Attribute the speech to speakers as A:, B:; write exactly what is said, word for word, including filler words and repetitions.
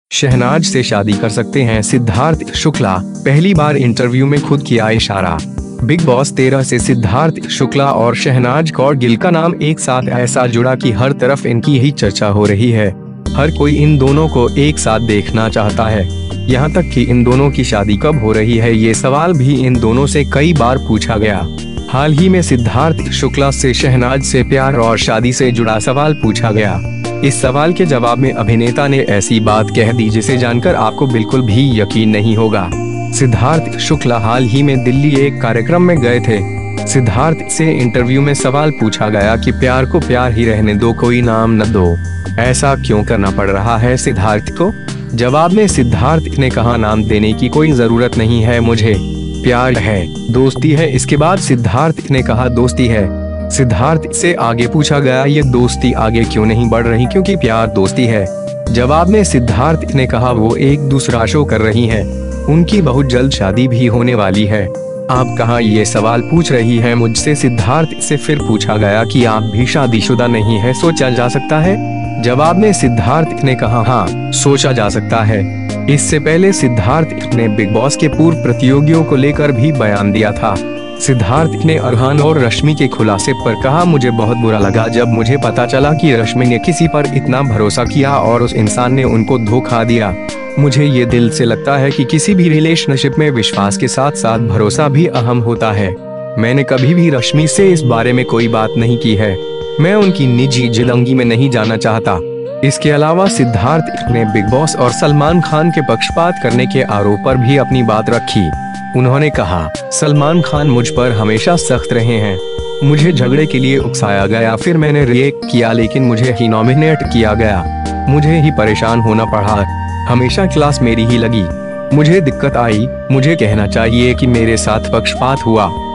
A: शहनाज से शादी कर सकते हैं सिद्धार्थ शुक्ला, पहली बार इंटरव्यू में खुद किया इशारा। बिग बॉस तेरह से सिद्धार्थ शुक्ला और शहनाज कौर गिल का नाम एक साथ ऐसा जुड़ा कि हर तरफ इनकी ही चर्चा हो रही है। हर कोई इन दोनों को एक साथ देखना चाहता है। यहाँ तक कि इन दोनों की शादी कब हो रही है ये सवाल भी इन दोनों से कई बार पूछा गया। हाल ही में सिद्धार्थ शुक्ला से शहनाज से प्यार और शादी से जुड़ा सवाल पूछा गया। इस सवाल के जवाब में अभिनेता ने ऐसी बात कह दी जिसे जानकर आपको बिल्कुल भी यकीन नहीं होगा। सिद्धार्थ शुक्ला हाल ही में दिल्ली एक कार्यक्रम में गए थे। सिद्धार्थ से इंटरव्यू में सवाल पूछा गया कि प्यार को प्यार ही रहने दो, कोई नाम न दो, ऐसा क्यों करना पड़ रहा है सिद्धार्थ को। जवाब में सिद्धार्थ ने कहा, नाम देने की कोई जरूरत नहीं है, मुझे प्यार है, दोस्ती है। इसके बाद सिद्धार्थ ने कहा दोस्ती है। सिद्धार्थ से आगे पूछा गया ये दोस्ती आगे क्यों नहीं बढ़ रही, क्योंकि प्यार दोस्ती है। जवाब में सिद्धार्थ ने कहा वो एक दूसरा शो कर रही हैं, उनकी बहुत जल्द शादी भी होने वाली है। आप कहाँ ये सवाल पूछ रही हैं मुझसे। सिद्धार्थ से फिर पूछा गया कि आप भी शादीशुदा नहीं है, सोचा जा सकता है। जवाब में सिद्धार्थ ने कहा हाँ, सोचा जा सकता है। इससे पहले सिद्धार्थ ने बिग बॉस के पूर्व प्रतियोगियों को लेकर भी बयान दिया था। सिद्धार्थ ने अरहान और रश्मि के खुलासे पर कहा, मुझे बहुत बुरा लगा जब मुझे पता चला कि रश्मि ने किसी पर इतना भरोसा किया और उस इंसान ने उनको धोखा दिया। मुझे ये दिल से लगता है कि किसी भी रिलेशनशिप में विश्वास के साथ साथ भरोसा भी अहम होता है। मैंने कभी भी रश्मि से इस बारे में कोई बात नहीं की है। मैं उनकी निजी जिंदगी में नहीं जाना चाहता। इसके अलावा सिद्धार्थ ने बिग बॉस और सलमान खान के पक्षपात करने के आरोप पर भी अपनी बात रखी। उन्होंने कहा, सलमान खान मुझ पर हमेशा सख्त रहे हैं। मुझे झगड़े के लिए उकसाया गया, फिर मैंने रिएक्ट किया, लेकिन मुझे ही नॉमिनेट किया गया। मुझे ही परेशान होना पड़ा। हमेशा क्लास मेरी ही लगी। मुझे दिक्कत आई। मुझे कहना चाहिए कि मेरे साथ पक्षपात हुआ।